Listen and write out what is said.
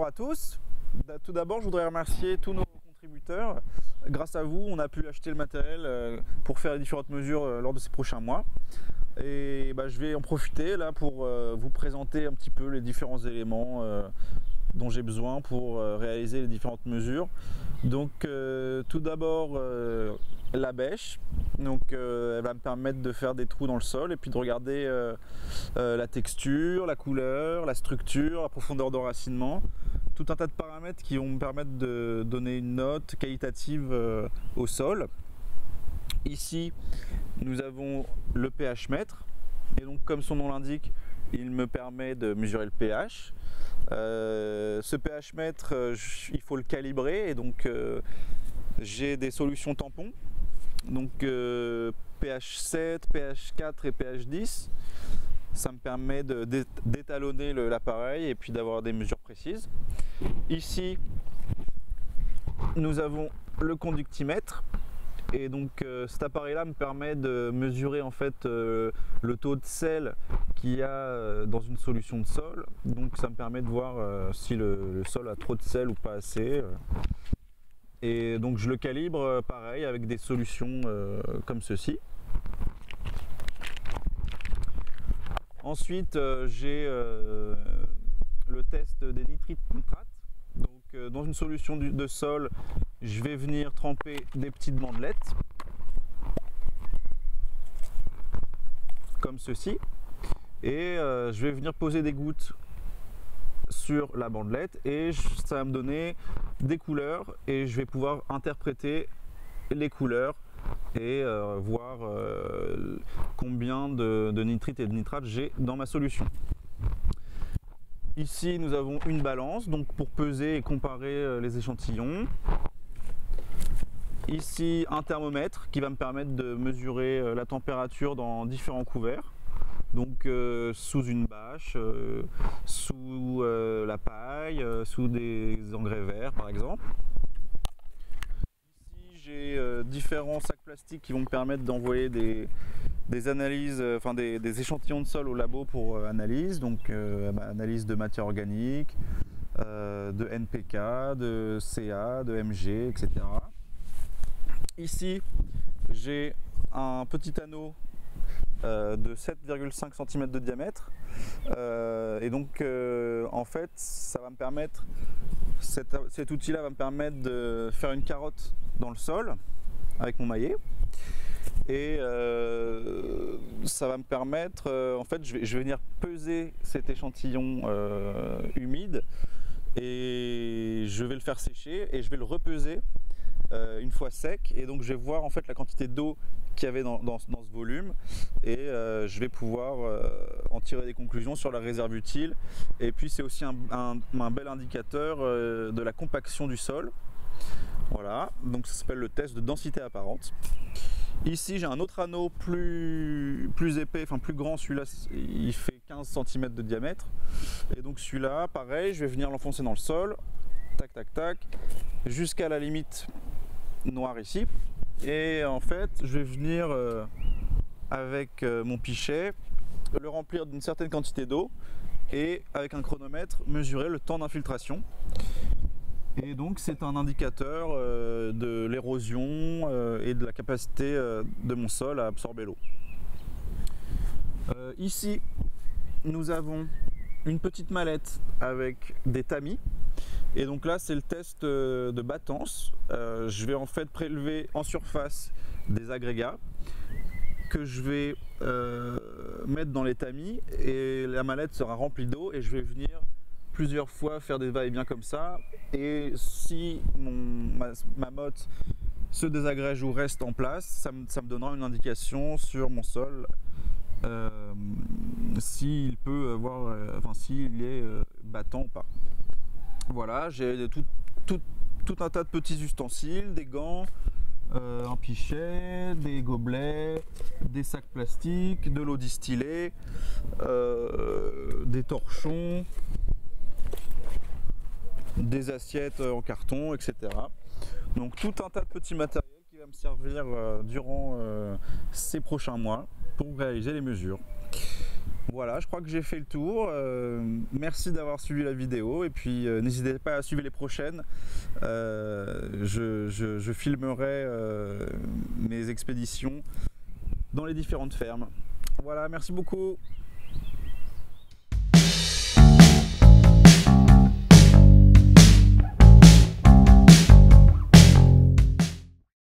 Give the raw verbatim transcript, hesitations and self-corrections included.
bonjour à tous. Tout d'abord, je voudrais remercier tous nos contributeurs. Grâce à vous, on a pu acheter le matériel pour faire les différentes mesures lors de ces prochains mois. Et bah, je vais en profiter là pour vous présenter un petit peu les différents éléments dont j'ai besoin pour réaliser les différentes mesures. Donc euh, tout d'abord euh, la bêche, donc euh, elle va me permettre de faire des trous dans le sol et puis de regarder euh, euh, la texture, la couleur, la structure, la profondeur d'enracinement, tout un tas de paramètres qui vont me permettre de donner une note qualitative euh, au sol. Ici nous avons le pH mètre et donc comme son nom l'indique, il me permet de mesurer le pH. Euh, ce pH mètre, euh, il faut le calibrer et donc euh, j'ai des solutions tampons, donc euh, pH sept, pH quatre et pH dix. Ça me permet d'étalonner l'appareil et puis d'avoir des mesures précises. Ici, nous avons le conductimètre. Et donc euh, cet appareil là me permet de mesurer en fait euh, le taux de sel qu'il y a euh, dans une solution de sol. Donc ça me permet de voir euh, si le, le sol a trop de sel ou pas assez. Euh. Et donc je le calibre euh, pareil avec des solutions euh, comme ceci. Ensuite euh, j'ai euh, le test des nitrites nitrates. Donc euh, dans une solution de, de sol, je vais venir tremper des petites bandelettes comme ceci et euh, je vais venir poser des gouttes sur la bandelette et ça va me donner des couleurs et je vais pouvoir interpréter les couleurs et euh, voir euh, combien de, de nitrite et de nitrate j'ai dans ma solution. Ici nous avons une balance donc pour peser et comparer les échantillons. Ici un thermomètre qui va me permettre de mesurer la température dans différents couverts, donc euh, sous une bâche, euh, sous euh, la paille, euh, sous des engrais verts par exemple. Ici j'ai euh, différents sacs plastiques qui vont me permettre d'envoyer des, des analyses, euh, enfin des, des échantillons de sol au labo pour euh, analyse, donc euh, analyse de matière organique, euh, de N P K, de C A, de M G, et cetera. Ici, j'ai un petit anneau euh, de sept virgule cinq centimètres de diamètre euh, et donc euh, en fait ça va me permettre, cet, cet outil là va me permettre de faire une carotte dans le sol avec mon maillet et euh, ça va me permettre, euh, en fait je vais, je vais venir peser cet échantillon euh, humide et je vais le faire sécher et je vais le repeser Euh, une fois sec et donc je vais voir en fait la quantité d'eau qu'il y avait dans, dans, dans ce volume et euh, je vais pouvoir euh, en tirer des conclusions sur la réserve utile et puis c'est aussi un, un, un bel indicateur euh, de la compaction du sol. Voilà, donc ça s'appelle le test de densité apparente. Ici j'ai un autre anneau plus, plus épais, enfin plus grand, celui-là il fait quinze centimètres de diamètre et donc celui-là pareil je vais venir l'enfoncer dans le sol, tac tac tac, jusqu'à la limite noire ici et en fait je vais venir euh, avec euh, mon pichet le remplir d'une certaine quantité d'eau et avec un chronomètre mesurer le temps d'infiltration et donc c'est un indicateur euh, de l'érosion euh, et de la capacité euh, de mon sol à absorber l'eau. Euh, ici nous avons une petite mallette avec des tamis. Et donc là c'est le test de battance. Euh, je vais en fait prélever en surface des agrégats que je vais euh, mettre dans les tamis et la mallette sera remplie d'eau et je vais venir plusieurs fois faire des va-et-vient comme ça et si mon, ma, ma motte se désagrège ou reste en place, ça me, ça me donnera une indication sur mon sol euh, s'il peut avoir, euh, enfin s'il est euh, battant ou pas. Voilà, j'ai tout, tout, tout un tas de petits ustensiles, des gants, euh, un pichet, des gobelets, des sacs plastiques, de l'eau distillée, euh, des torchons, des assiettes en carton, et cetera. Donc tout un tas de petits matériels qui va me servir euh, durant euh, ces prochains mois pour réaliser les mesures. Voilà, je crois que j'ai fait le tour. Euh, merci d'avoir suivi la vidéo et puis euh, n'hésitez pas à suivre les prochaines. Euh, je, je, je filmerai euh, mes expéditions dans les différentes fermes. Voilà, merci beaucoup.